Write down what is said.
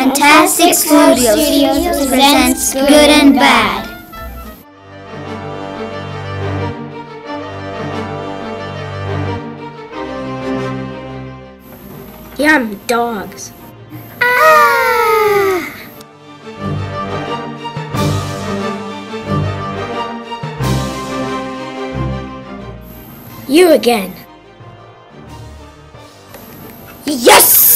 Fantastic Studios presents Good and Bad. Yum, dogs. Ah! You again. Yes!